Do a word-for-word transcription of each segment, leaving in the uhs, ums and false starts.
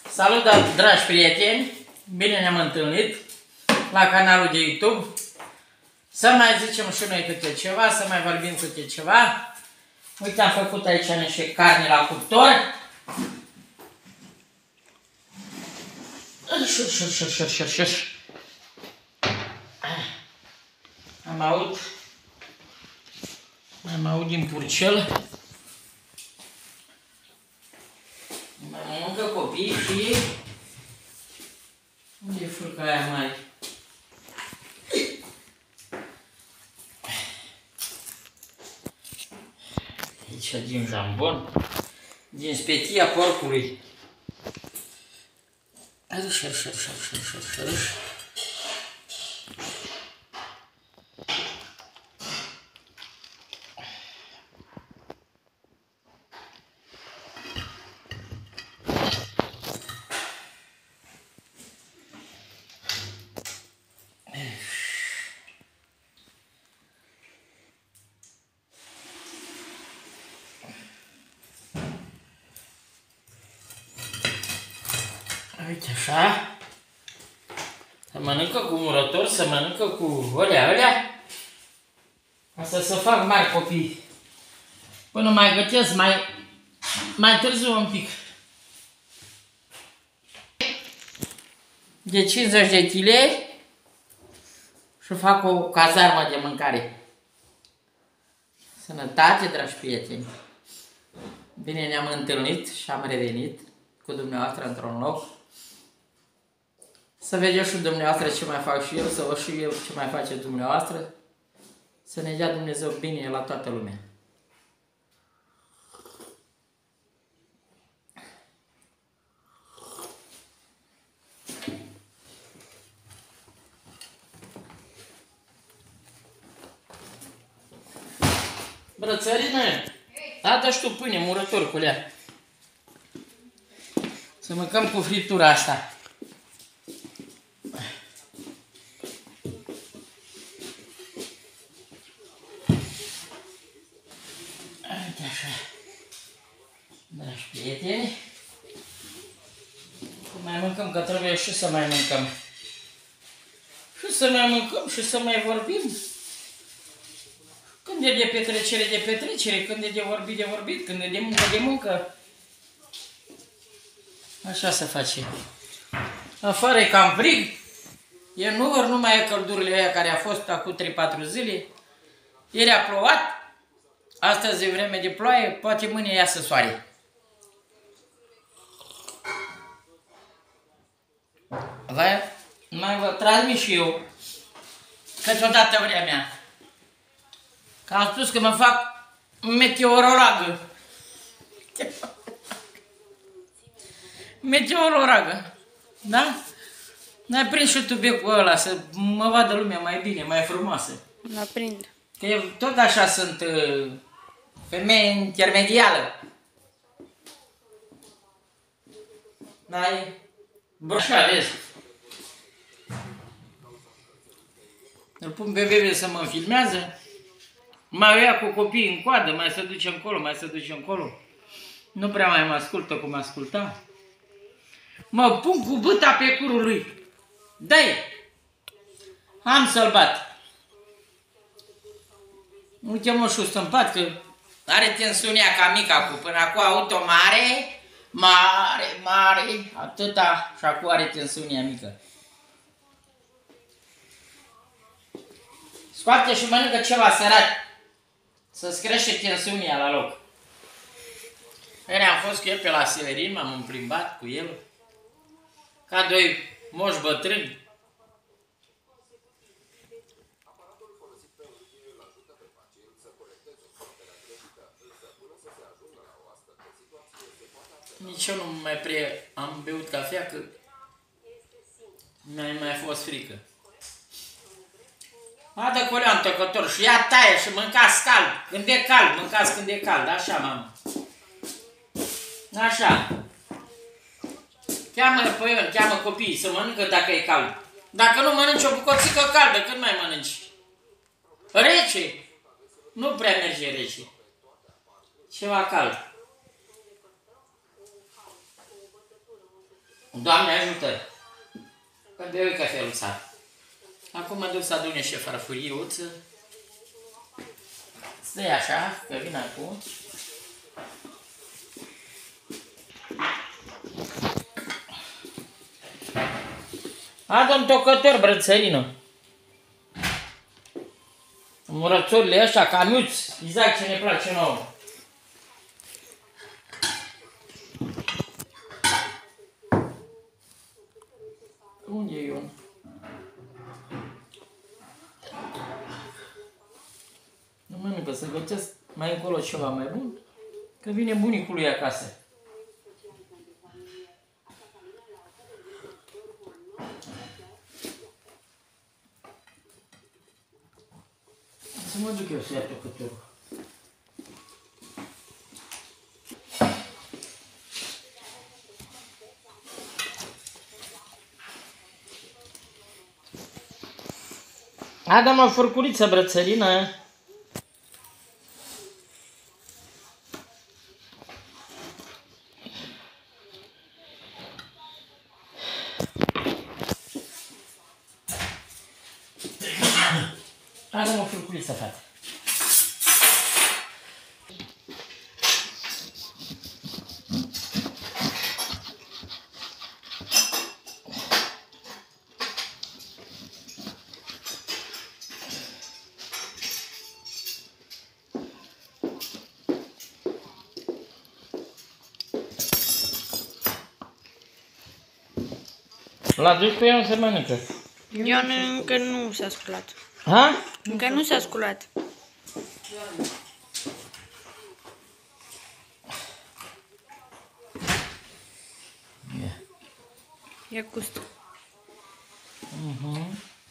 Salut, dragi prieteni! Bine ne-am întâlnit la canalul de YouTube. Să mai zicem și noi câte ceva, să mai vorbim câte ceva. Uite, am făcut aici niște carne la cuptor. Am aud, am aud din purcel. Mai mănâncă copii și... Unde e furca aia mai? Aici din jambon, din speția porcului. Râș, râș, râș, râș, râș, râș. Uite așa. Se mănâncă cu murător, se mănâncă cu alea, alea. Asta să fac mari copii. Până mai gătesc, mai, mai târziu un pic. De cincizeci de kilograme și fac o cazarmă de mâncare. Sănătate, dragi prieteni. Bine ne-am întâlnit și am revenit cu dumneavoastră într-un loc. Să vedeți și dumneavoastră ce mai fac și eu, să văd și eu ce mai face dumneavoastră. Să ne dea Dumnezeu bine la toată lumea. Brățărină, da, dă-și tu pâine, murător cu lea. Să mâncăm cu friptura asta. Uite așa. Dragi prieteni. Mai mâncăm, că trebuie și să mai mâncăm. Și să mai mâncăm și să mai vorbim. Când e de petrecere, de petrecere. Când e de vorbit, de vorbit. Când e de muncă, de muncă. Așa se face. Afară e cam frig. E nu, ori nu mai e căldurile aia care a fost acum trei patru zile. Ieri a plouat. Astăzi e vreme de ploaie. Poate mâine iasă soare. Mai vă transmit și eu câteodată vremea. Că am spus că mă fac meteorologă. Meteorologă. Da? N-ai prins și tu becul ăla să mă vadă lumea mai bine, mai frumoasă. Mă prind. Că eu tot așa sunt uh, femeie intermedială. N-ai? Așa, vezi. Îl pun pe bebe să mă filmează. Mai ia cu copiii în coadă, mai se duce încolo, mai se duce încolo. Nu prea mai mă ascultă cum asculta. Mă pun cu bâta pe curul lui. Dă-i! Am să-l bat. Uite mă și-o stâmpat că are tensiunea ca mica cu până acum auto mare, mare, mare, atâta și acum are tensiunea mică. Scoate și mănâncă ceva sărat. Să-ți crește tensiunea la loc. Bine, am fost cu el pe la Severin, m-am împlimbat cu el. Ca doi moși bătrâni. Nici eu nu mai pre am beut cafea, că mi-a mai fost frică. Adă colean tăcător și ia taie și mâncați cald. Când e cald, mâncați când e cald. Așa, mamă. Așa. Cheamă pe el, cheamă copiii să mănâncă dacă e cald. Dacă nu mănânci o bucățică caldă, când mai mănânci? Rece. Nu prea merge rece. Ceva cald. Doamne ajută! Că beui cafeluța. Acum mă duc să adune și farfuriuță. Stai așa, că vin acum. Adă-mi tocător, brățărină. Murățurile ăștia, camiuți, exact ce ne place nouă. Unde e Ion? Nu mănâncă, să gătesc mai încolo ceva mai bun, că vine bunicul lui acasă. Să mă duc eu să ia tocătorul. Adă mă furcuriță, brățărină. Adă mă furcuriță, frate. L-a dus pe ea să mănâncă. Ion încă nu s-a sculat. Ha? Încă nu s-a sculat. Ia. Ia gustă. Mhm.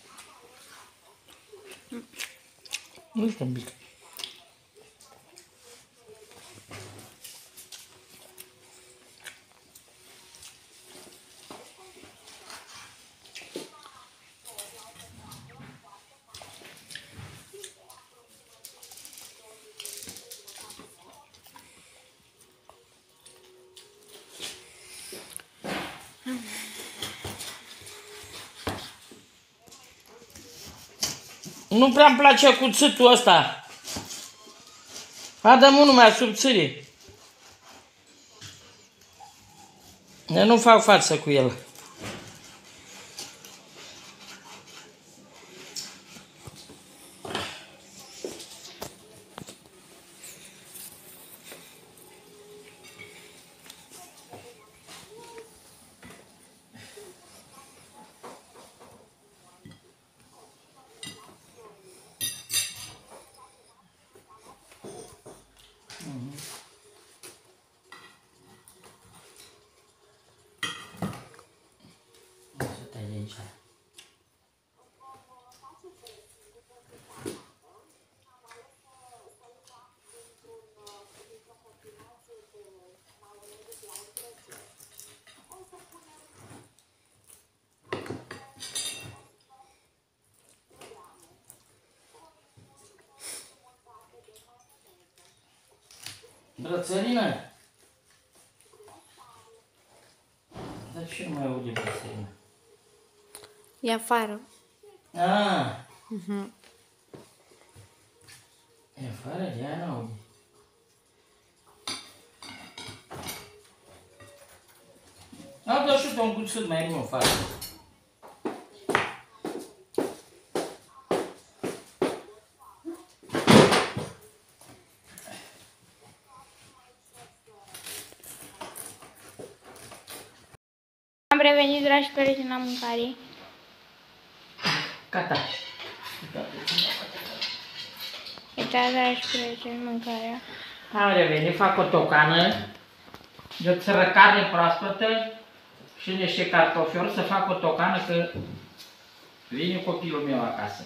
Nu știu un pic. Nu prea-mi place cuțitul ăsta. Adă-mi unul mai subțire. Eu nu fac față cu el. Brățărină? Dar ce nu mai aude brățărină? E afară. Ah, Mhm. e afară, de aia nu aude. Adă și un cuțit mai bun, față. Am revenit, dragi prieteni, la mâncare. Gata. Uitați, dragi prieteni, mâncarea. Am revenit, fac o tocană de o țără carne proaspătă și niște cartofiori să fac o tocană că vine copilul meu acasă.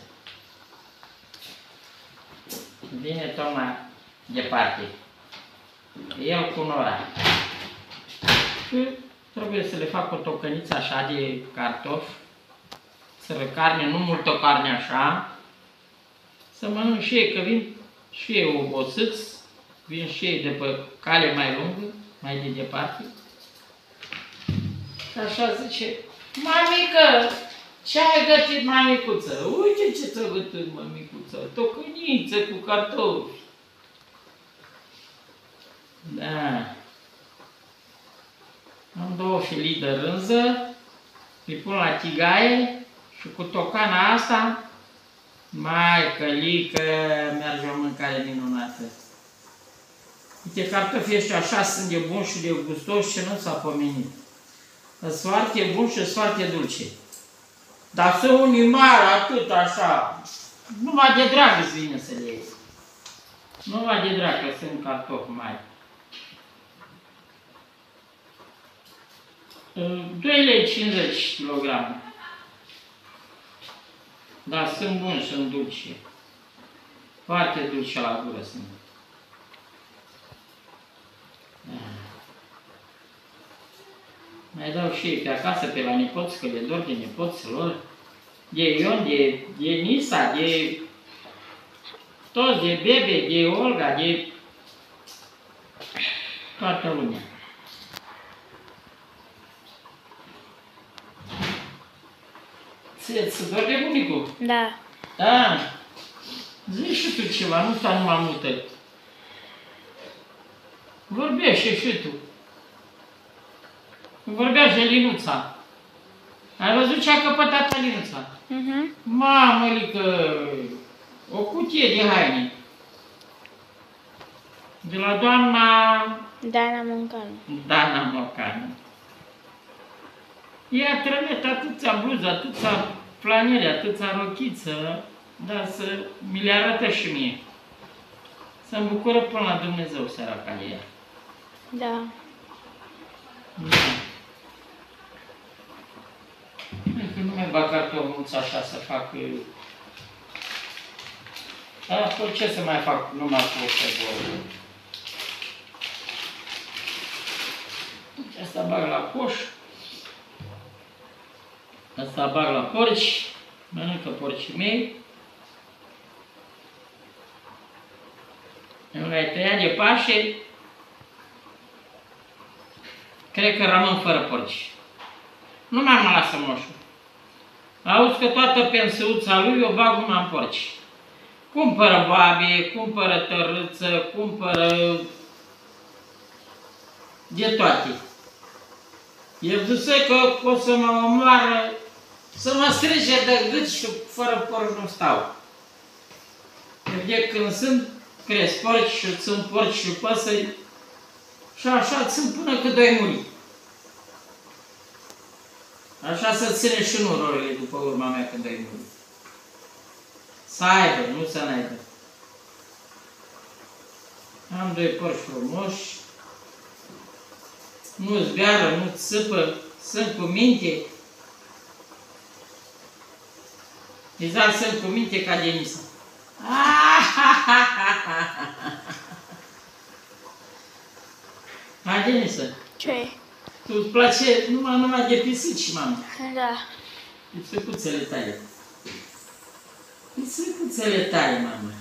Vine tocmai departe. El cu Nora. Și trebuie să le fac o tocăniță așa de cartofi, țără carne, nu multă carne așa, să mănânc și ei, că vin și ei obosiți, vin și ei de pe cale mai lungă, mai de departe. Și așa zice, mamică, ce ai gătit, mamicuță? Uite ce ți-a gătit, mamicuță, tocăniță cu cartofi. Da. Am două filii de rânză, îi pun la tigaie și cu tocana asta, mai călică, merge o mâncare minunată. Uite, cartofii ăștia așa sunt de buni și de gustoși și nu s-a pomenit. Sunt foarte buni și sunt foarte dulce. Dar sunt unii mari, atât așa, numai de drag îți vine să le iei. Numai de drag, că sunt cartofi mari. doi lei cincizeci kilograme. Dar sunt buni, sunt dulci. Foarte dulce la gură sunt. Mai dau și ei pe acasă, pe la nepoți, că le dor de nepoților. De Ion, de, de Nisa, de toți, de Bebe, de Olga, de toată lumea. Ți-ți dor de bunicul? Da. Da. Zici și tu ceva, nu sta numai mută. Vorbește și tu. Vorbea Jelinuța. Ai văzut ce a căpătat Alinuța? Mhm. Mamălică, o cutie de haine. De la doamna Dana Moncanu. Dana Mocanu. Ea trămet atâția bluză, atâția flanele, atâția rochiță, dar să mi le arată și mie. Să-mi bucură până la Dumnezeu săraca de ea. Da. Da. Că nu mai bag cartofuța așa să fac... Apoi ce să mai fac numai cu o febor? Asta bag la coș. Asta bag la porci. Mănâncă porcii mei. Eu le-ai tăiat de Paște. Cred că rămân fără porci. Nu mai mă lasă moșul. Auzi că toată pensiuța lui o bag numai în porci. Cumpără babe, cumpără tărâță, cumpără de toate. E văzut că o să mă omoară, să mă strige de gât și fără porci nu stau. De când sunt, cresc porci și sunt porci și păsări și așa țin până cât doi muri. Așa să ține și nurorile după urma mea când ai muri. Să aibă, nu să n-aibă. Am doi porci frumoși. Nu zbeară, nu țâpă, sunt cu minte. Exact, sunt cu minte ca Denisa. Hai, Denisa. Ce? Tu îți place numai, numai de pisici, mamă. Da. Pisicuțele tale. Pisicuțele tale, mamă.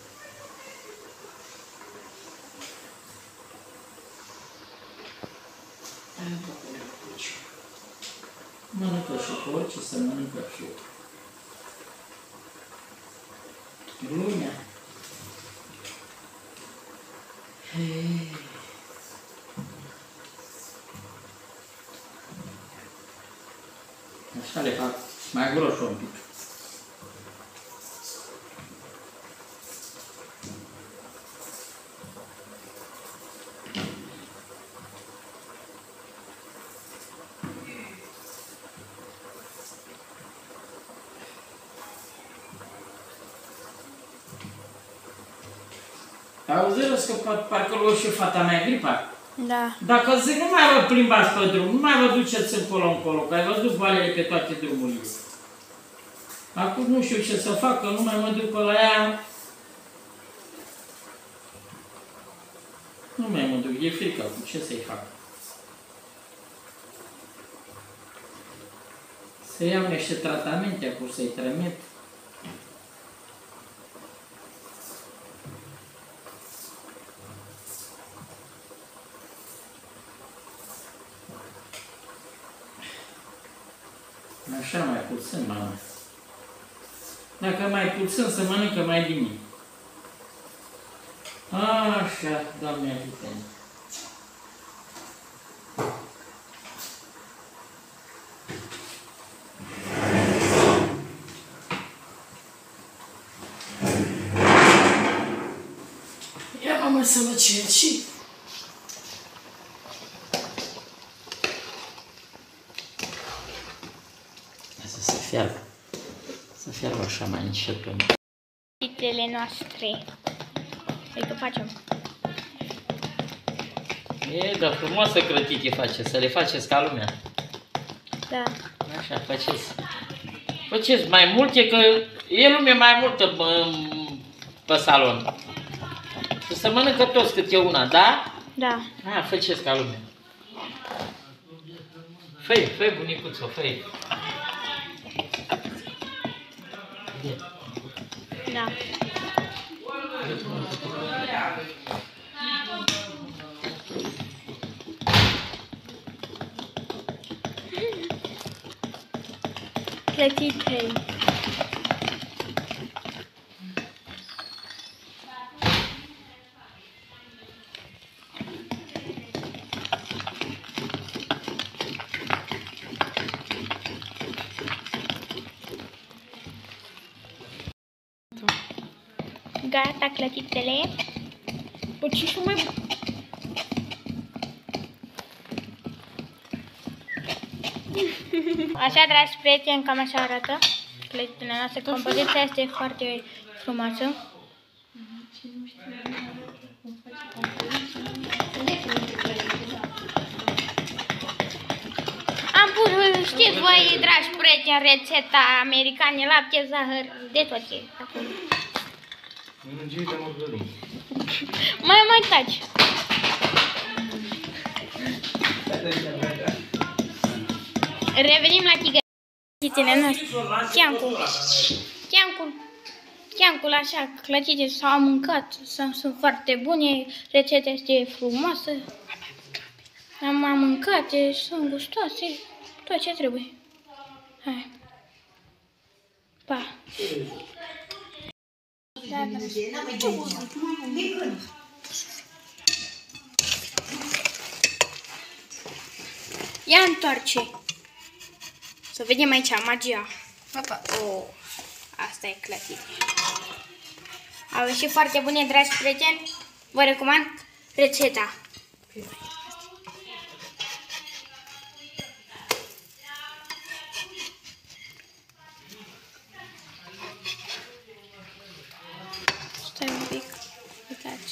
Mănâncă și porci, să mănâncă și lumea. Hei. Așa le fac mai gros un pic. Auzi, că parcă lua și fata mea gripa. Da. Dacă zic, nu mai vă plimbați pe drum, nu mai vă duceți încolo-încolo, că ai văzut boalele pe toate drumurile. Acum nu știu ce să fac, că nu mai mă duc pe la ea. Nu mai mă duc, e frică acum, ce să-i fac? Să iau niște tratamente acum, să-i trămit. Așa mai puțin, mama. Dacă mai puțin, să mănâncă mai bine. Așa, Doamne ajută-ne. Ia, mama, să văd ce e aici. Asta să fiarbă. Să fiarbă așa mai încet pe mine. Clătitele noastre. Adică facem. E, dar frumoasă clătite face, să le faceți ca lumea. Da. Așa, faceți. Faceți mai multe, că e lume mai multă pe salon. Și să mănâncă toți câte una, da? Da. Ha, faceți ca lumea. Făi, făi, bunicuțo, făi. Da. Clătite. Gata clătitele. Păi ce și mai... Așa, dragi prieteni, cam așa arată clătitele noastre. Compoziția este foarte frumoasă. Am pus, știți voi, dragi prieteni, rețeta americane, lapte, zahăr, de toate acolo. Mai, mai taci. Revenim la clătitele noastre. Chiancul. Chiancul. Chiancul așa, clătite s-au mâncat. Sunt foarte bune. Rețeta este frumoasă. Am mâncat, sunt gustoase. Tot ce trebuie. Hai. Pa. Da, da. Ia întoarce. Să vedem aici magia. Opa. Oh, asta e clătite. Au ieșit foarte bune, dragi prieteni. Vă recomand rețeta. Stai un pic. Uitați.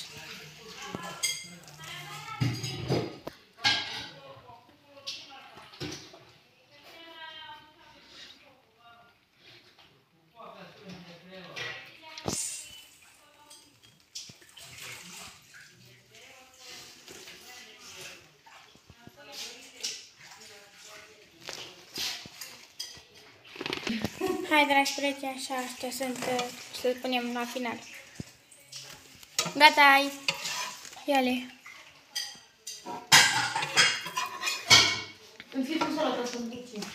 Hai, dragi prieteni, așa, astea sunt, să le punem la final. Gata, ia-le. Îmi fi pus ăla ca să-mi duce.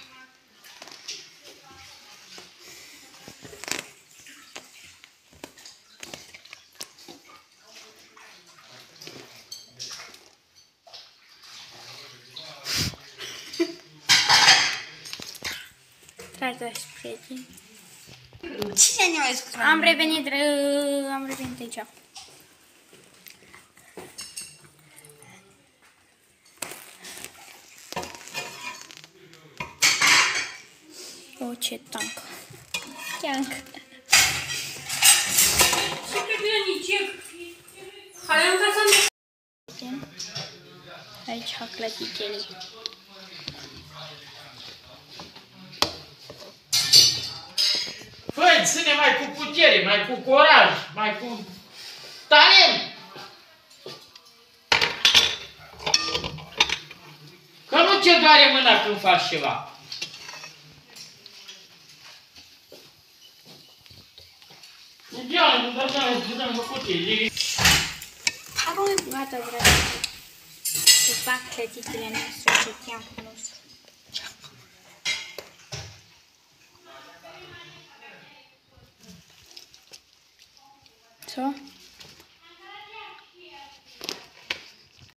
Dragi prieteni. Cine ne-a scris? Am revenit, am revenit aici. O, ce tank. Tank. Ce pe grănice? Hai în casa mea. Aici clătitele. Fă-i, ține mai cu putere, mai cu curaj, mai cu talent. Că nu te doare mâna când faci ceva. Ideal, nu dă seama, îți dăm cu putere. Gata, dragi. Se fac clătitele noastre, ce timpul nostru. Co?